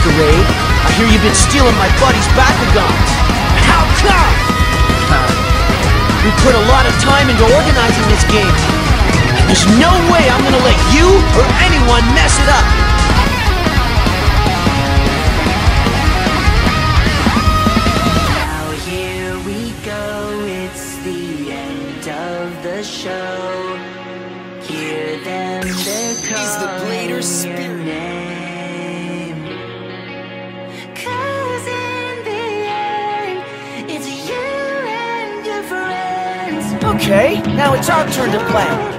Masquerade. I hear you've been stealing my buddy's Bakugans. How come? We put a lot of time into organizing this game. And there's no way I'm gonna let you or anyone mess it up. Now here we go, it's the end of the show. Hear them, they're calling Is the Blader spirit your name. 'Cause in the end, it's you and your friends. Okay, now it's our turn to play.